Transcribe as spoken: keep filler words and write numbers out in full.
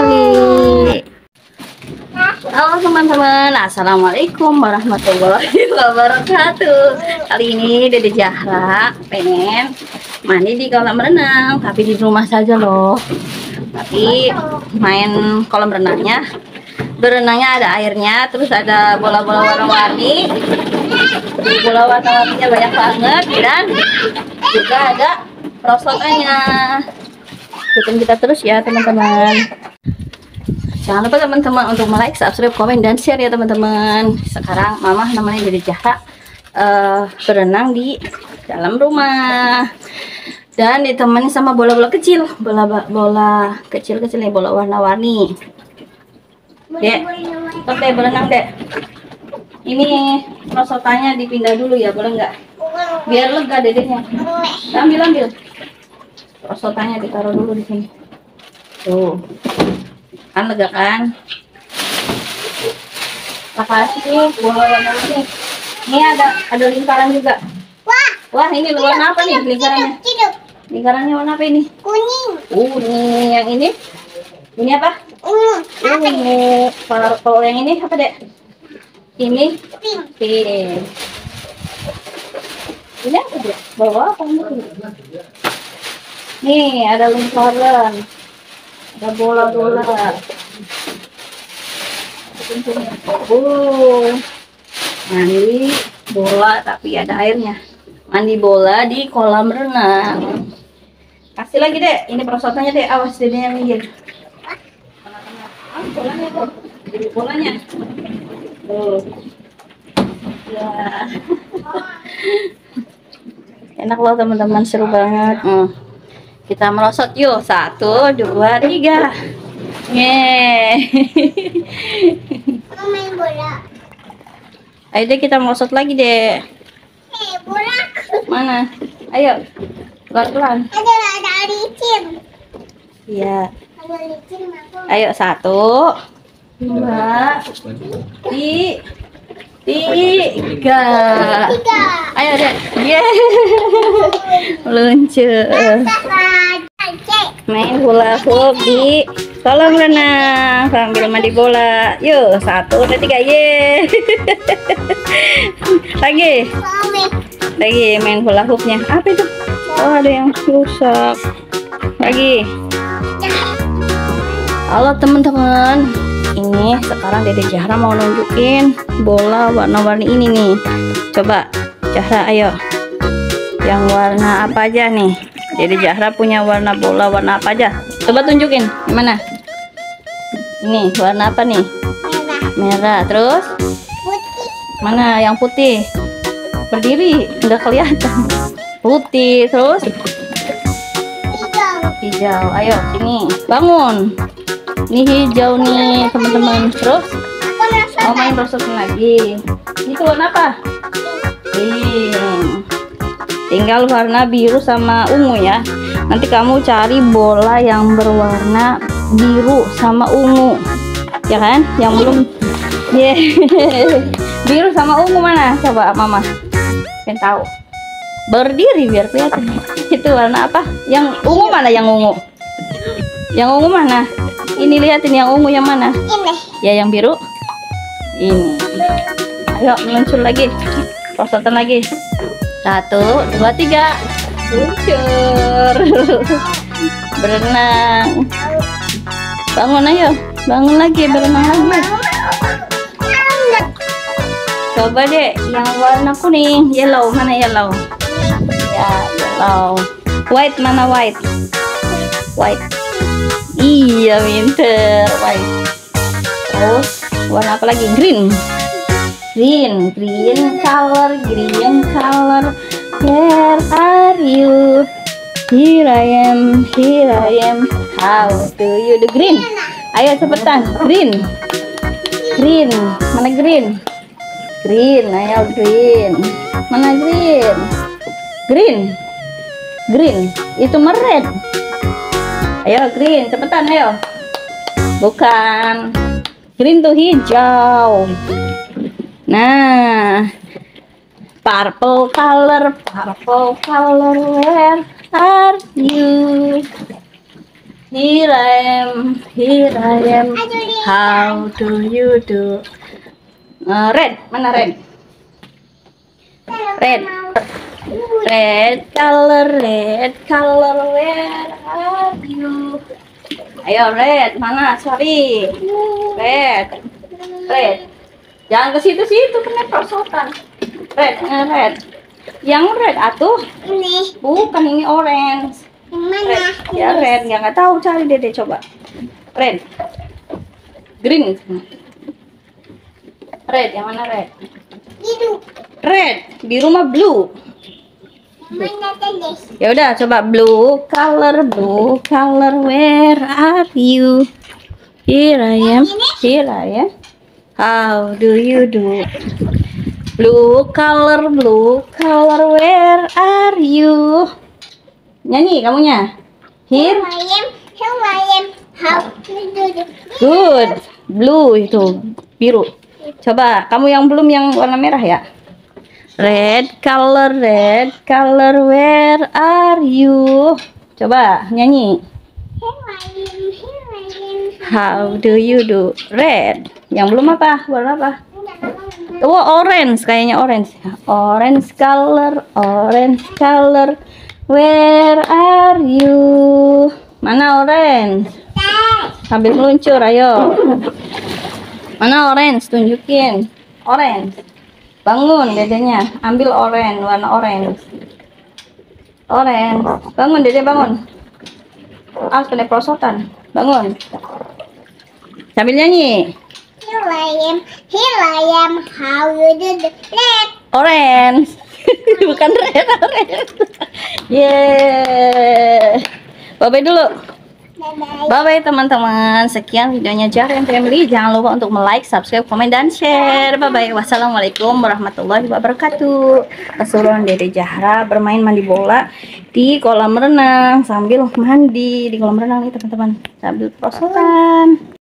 kembali. Halo teman-teman, assalamualaikum warahmatullahi wabarakatuh. Kali ini Dede Zahra pengen mandi di kolam renang, tapi di rumah saja loh. Tapi main kolam renangnya, berenangnya ada airnya, terus ada bola-bola warna-warni. Bola warna-warninya banyak banget dan juga ada perosotannya. Ikutin kita terus ya teman-teman. Jangan lupa teman-teman untuk like, subscribe, komen, dan share ya teman-teman. Sekarang mama namanya Dede Zahra uh, berenang di dalam rumah dan ditemani sama bola-bola kecil, bola bola kecil-kecil nih, bola warna-warni. Dek, oke berenang dek. Ini perosotannya dipindah dulu ya, boleh nggak? Biar lega dedeknya. Ambil ambil. Perosotannya ditaruh dulu di sini. Tuh. Kan lega kan? Makasih bola warna ini. Ini ada ada lingkaran juga. Wah, wah ini warna apa nih lingkarannya? Lingkarannya warna apa ini? Kuning. Kuning. Yang ini? Ini apa? Ungu. Ungu. Kalau kalau yang ini apa dek? Ini pink. Pink. Ini apa dek? Bawa apa ini? Nih ada lingkaran. Ada bola-bola. Oh, mandi bola tapi ada airnya. Mandi bola di kolam renang. Kasih lagi dek. Ini perosotannya dek. Awas dedenya minggir. Ah, bolanya tuh. Jadi bolanya. Tuh. Ya. Enak loh teman-teman, seru banget. Hmm. Kita merosot yuk. Satu, dua, tiga. Yeay. Mau main bola. Ayo deh kita merosot lagi deh. Eh, bola. Mana? Ayo. Pelan-pelan. Ada ada licin. Iya. Ada licin aku. Ayo satu, dua, ti, tiga. Tiga. Ayo deh. Yeay. Meluncur. Main hula hoop di kolam renang sambil mandi bola. Yuk, satu, dua, tiga, ye. Lagi, lagi main hula hoopnya. Apa itu? Oh, ada yang rusak. Lagi. Halo teman-teman. Ini sekarang Dede Zahra mau nunjukin bola warna-warni ini nih. Coba, Zahra, ayo. Yang warna apa aja nih? Dede Zahra punya warna bola warna apa aja? Coba tunjukin, gimana? Ini warna apa nih? Merah. Merah. Terus? Putih. Mana yang putih? Berdiri, nggak kelihatan. Putih. Terus? Hijau. Hijau. Ayo sini, bangun. Ini hijau nih teman-teman. Terus? Aku rasa. Mau main rosotin lagi. Itu warna apa? Pink. Tinggal warna biru sama ungu ya. Nanti kamu cari bola yang berwarna biru sama ungu, ya kan? Yang belum, yeah. Biru sama ungu mana? Coba mama, pengen tahu. Berdiri biar kelihatan. Itu warna apa? Yang ungu mana? Yang ungu? Yang ungu mana? Ini lihatin yang ungu yang mana? Ini. Ya yang biru. Ini. Ayo meluncur lagi. Perosotan lagi. Satu, dua, tiga. Luncur. Berenang. Bangun ayo. Bangun lagi, berenang lagi. Coba deh yang warna kuning. Yellow, mana yellow? Ya, yellow. White, mana white? White. Iya, winter. White. Terus, warna apa lagi? Green. Green, green color, green color. Where are you? Here I am, here I am. How do you do? Green. Ayo cepetan, green. Green, mana green? Green, ayo green. Mana green? Green. Green, itu meret. Ayo green, cepetan ayo. Bukan. Green tuh hijau. Nah, purple color, purple color, where are you? Here I am, here I am. How do you do? Uh, red, mana red? Red. Red color, red color, where are you? Ayo red, mana? Sorry. Red. Red. Jangan ke situ-situ, kena perosotan. Red, eh, red. Yang red atuh. Ini. Bukan, ini orange. Yang mana? Red. Ya red, ya nggak tahu, cari Dede coba. Red. Green. Red, yang mana red? Biru. Red, biru mah blue. Mana tadi? Ya udah, coba blue color, blue color, where are you? Here I am, here I am. How do you do? Blue color, blue color, where are you? Nyanyi kamunya. Here, Here I am, here I am. How do you do? good. Blue itu biru. Coba kamu yang belum yang warna merah ya. Red color, red color, where are you? Coba nyanyi. Here I am, here I am. How do you do? Red. Yang belum apa? Warna apa? Oh, orange, kayaknya orange. Orange color, orange color. Where are you? Mana orange? Sambil meluncur, ayo. Mana orange? Tunjukin. Orange. Bangun dedenya. Ambil orange, warna orange. Orange. Bangun dede, bangun. Ah, kena perosotan. Bangun. Sambil nyanyi. Here I am, here I am. How you do? Red. Orange. Bukan red, orange. Yeah. Bye-bye dulu. Bye-bye. Bye-bye teman-teman. Sekian videonya Jahra Family. Jangan lupa untuk like, subscribe, komen, dan share. Bye-bye. Wassalamualaikum warahmatullahi wabarakatuh. Keseruan Dede Jahra bermain mandi bola di kolam renang sambil mandi di kolam renang nih teman-teman. Sambil perosotan.